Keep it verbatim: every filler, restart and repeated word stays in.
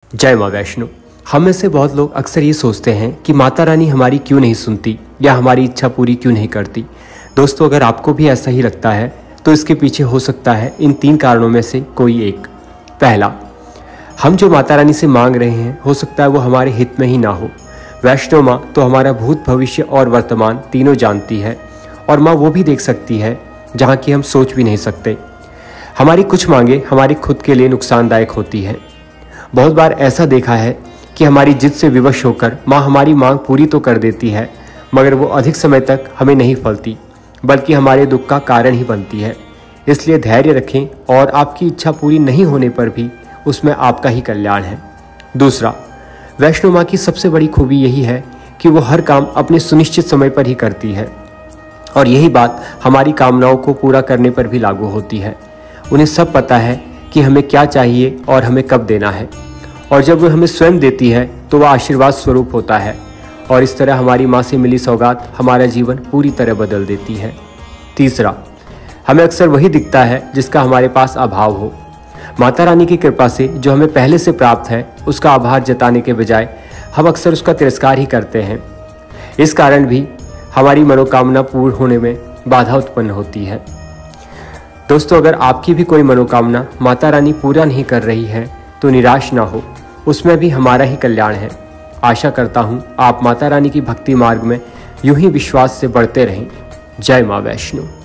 जय माँ वैष्णो। हम में से बहुत लोग अक्सर ये सोचते हैं कि माता रानी हमारी क्यों नहीं सुनती या हमारी इच्छा पूरी क्यों नहीं करती। दोस्तों, अगर आपको भी ऐसा ही लगता है तो इसके पीछे हो सकता है इन तीन कारणों में से कोई एक। पहला, हम जो माता रानी से मांग रहे हैं हो सकता है वो हमारे हित में ही ना हो। वैष्णो माँ तो हमारा भूत, भविष्य और वर्तमान तीनों जानती है, और माँ वो भी देख सकती है जहाँ की हम सोच भी नहीं सकते। हमारी कुछ मांगे हमारी खुद के लिए नुकसानदायक होती है। बहुत बार ऐसा देखा है कि हमारी जिद से विवश होकर माँ हमारी मांग पूरी तो कर देती है, मगर वो अधिक समय तक हमें नहीं फलती, बल्कि हमारे दुख का कारण ही बनती है। इसलिए धैर्य रखें, और आपकी इच्छा पूरी नहीं होने पर भी उसमें आपका ही कल्याण है। दूसरा, वैष्णो माँ की सबसे बड़ी खूबी यही है कि वो हर काम अपने सुनिश्चित समय पर ही करती है, और यही बात हमारी कामनाओं को पूरा करने पर भी लागू होती है। उन्हें सब पता है कि हमें क्या चाहिए और हमें कब देना है, और जब वो हमें स्वयं देती है तो वह आशीर्वाद स्वरूप होता है, और इस तरह हमारी माँ से मिली सौगात हमारा जीवन पूरी तरह बदल देती है। तीसरा, हमें अक्सर वही दिखता है जिसका हमारे पास अभाव हो। माता रानी की कृपा से जो हमें पहले से प्राप्त है उसका आभार जताने के बजाय हम अक्सर उसका तिरस्कार ही करते हैं। इस कारण भी हमारी मनोकामना पूर्ण होने में बाधा उत्पन्न होती है। दोस्तों, अगर आपकी भी कोई मनोकामना माता रानी पूरा नहीं कर रही है तो निराश ना हो, उसमें भी हमारा ही कल्याण है। आशा करता हूँ आप माता रानी की भक्ति मार्ग में यूं ही विश्वास से बढ़ते रहें। जय माँ वैष्णो।